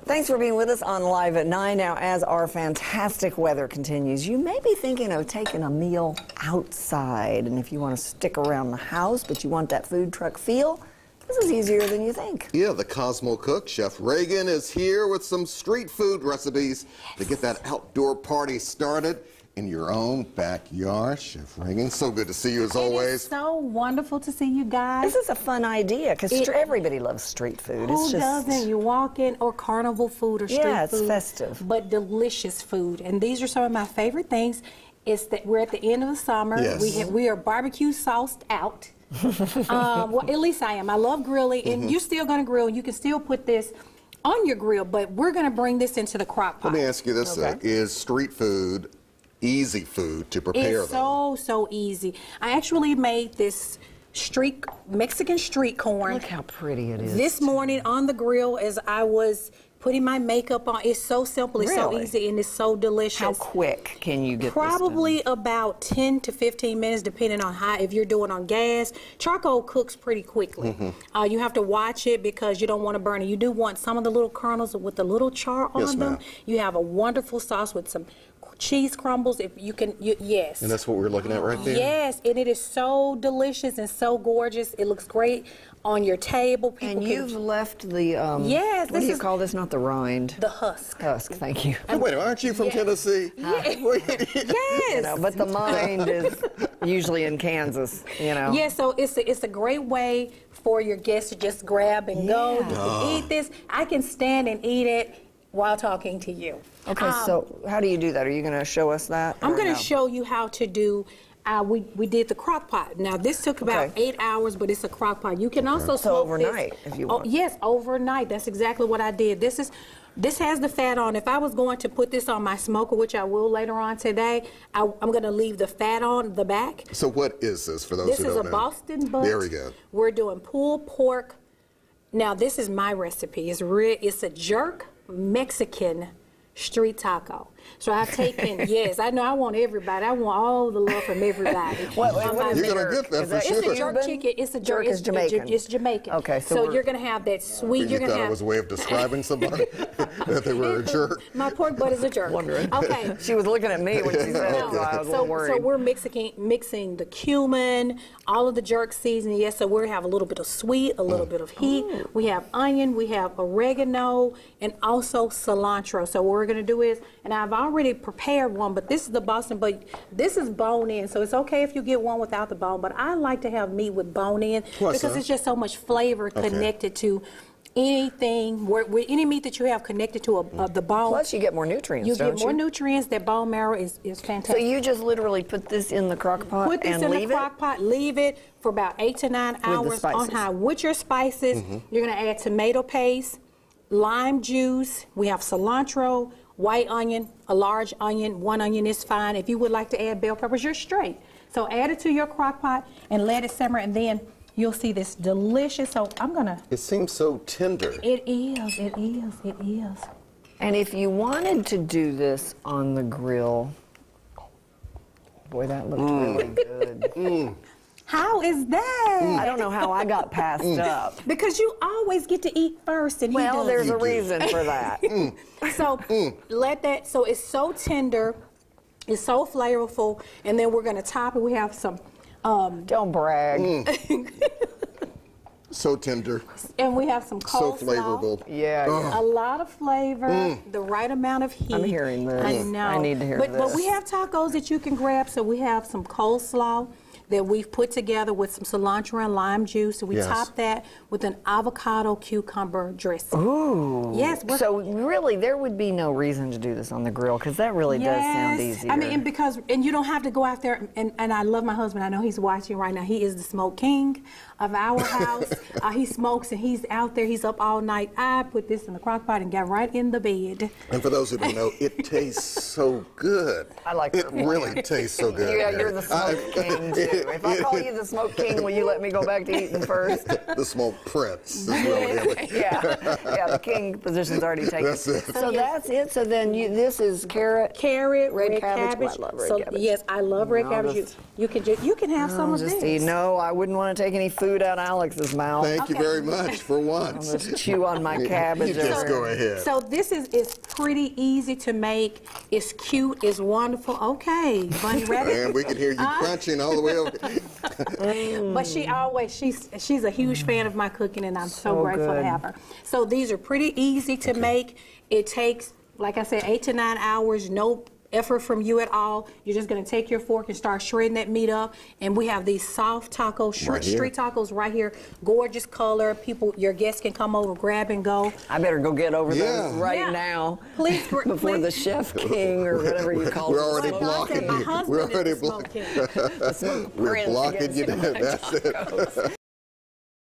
Thanks for being with us on Live at 9. Now, as our fantastic weather continues, you may be thinking of taking a meal outside. And if you want to stick around the house, but you want that food truck feel, this is easier than you think. Yeah, the Cosmo cook, Chef Ragan, is here with some street food recipes to get that outdoor party started in your own backyard. Chef Ragan, so good to see you as always. It is so wonderful to see you guys. This is a fun idea because everybody loves street food. Who doesn't? You walk in, or carnival food or street food. Yeah, it's festive. But delicious food. And these are some of my favorite things. It's that we're at the end of the summer. Yes. We are barbecue sauced out. Well, at least I am. I love grilling, and you're still going to grill. You can still put this on your grill, but we're going to bring this into the crock pot. Let me ask you this, is street food easy food to prepare? It's so easy. I actually made this Mexican street corn. Look how pretty it is. This morning on the grill as I was putting my makeup on. It's so simple, it's so easy, and it's so delicious. How quick can you get Probably this done? about 10 to 15 minutes, depending on how, if you're doing on gas. Charcoal cooks pretty quickly. You have to watch it because you don't want to burn it. You do want some of the little kernels with the little char on them. You have a wonderful sauce with some cheese crumbles, if you can, yes. And that's what we're looking at right there? Yes, and it is so delicious and so gorgeous. It looks great on your table. People and you've left the, yes, what do you call this? Not the rind. The husk. Husk, thank you. Wait a minute, aren't you from Tennessee? Yes. You know, but the mind is usually in Kansas, you know. Yeah, so it's a great way for your guests to just grab and go. You can eat this. I can stand and eat it while talking to you. Okay, so how do you do that? Are you going to show us that? I'm going to show you how to do, we did the crock pot. Now, this took about 8 hours, but it's a crock pot. You can also smoke overnight, if you want. Oh, yes, overnight. That's exactly what I did. This has the fat on. If I was going to put this on my smoker, which I will later on today, I'm going to leave the fat on the back. So what is this for those who don't know? This is a Boston butt. There we go. We're doing pulled pork. Now, this is my recipe. It's a jerk Mexican street taco. So I've taken, yes, I know I want everybody. I want all the love from everybody. You're going to get that for sure. It's a jerk chicken. It's a jerk. Is Jamaican. It's Jamaican. Okay, so you're going to have that sweet. You thought it was a way of describing somebody that they were a jerk? My pork butt is a jerk. Wondering. Okay. She was looking at me when she said it, so I was a little worried. So we're mixing the cumin, all of the jerk seasoning. Yes, so we have a little bit of sweet, a little bit of heat. We have onion, we have oregano, and also cilantro. So what we're going to do is, and I've already prepared one, but this is the Boston, but this is bone in, so it's okay if you get one without the bone, but I like to have meat with bone in because it's just so much flavor connected to anything, any meat that you have connected to the bone. Plus you get more nutrients, you get more nutrients. That bone marrow is fantastic. So you just literally put this in the crock pot Put this in the crock pot, leave it for about 8 to 9 hours on high. With your spices, you're going to add tomato paste, lime juice, we have cilantro, white onion, a large onion, 1 onion is fine. If you would like to add bell peppers, you're straight. So add it to your crock pot and let it simmer, and then you'll see this delicious, so I'm gonna... It seems so tender. It is, it is, it is. And if you wanted to do this on the grill, boy, that looked really good. How is that? I don't know how I got passed up. Because you always get to eat first, and well, there's a reason for that. So let that, so it's so tender, it's so flavorful, and then we're gonna top it. We have some, don't brag. So tender. And we have some coleslaw. So flavorful. Yeah. A lot of flavor, the right amount of heat. I'm hearing this. I know. I need to hear this. But we have tacos that you can grab, so we have some coleslaw that we've put together with some cilantro and lime juice. So we top that with an avocado cucumber dressing. Ooh. Yes. So really, there would be no reason to do this on the grill because that really does sound easier. I mean, and you don't have to go out there, and I love my husband. I know he's watching right now. He is the smoke king of our house. He smokes and he's out there. He's up all night. I put this in the crock pot and got right in the bed. And for those who don't know, it tastes so good. I like it. Really tastes so good. Yeah, you're the smoke king too. If I call you the Smoke King, will you let me go back to eating first? The Smoke Prince. Is really Yeah, the king position's already taken. That's it. So that's it. So then this is carrot, red cabbage. Well, I love red So cabbage. yes, I love red No, cabbage. that's- You can have some of just this. eat. No, I wouldn't want to take any food out of Alex's mouth. Thank you very much for I'll once. just chew on my cabbage. You just over go here. ahead. So this is pretty easy to make. It's cute. It's wonderful. Okay, Bunny Rabbit. And we can hear you crunching all the way over. But she's a huge fan of my cooking, and I'm so grateful good. to have her. So these are pretty easy to make. It takes, like I said, 8 to 9 hours. No effort from you at all. You're just going to take your fork and start shredding that meat up. And we have these soft tacos, Right here. street tacos right here. Gorgeous color. Your guests can come over, grab and go. I better go get over Yeah. those right Yeah. now. Please, Before the please. Chef King or whatever you call We're it. already Well, I blocking said my you. husband We're is already the Smoke blocking. King. The Smoke We're Prince blocking gets you. to my That's it. tacos.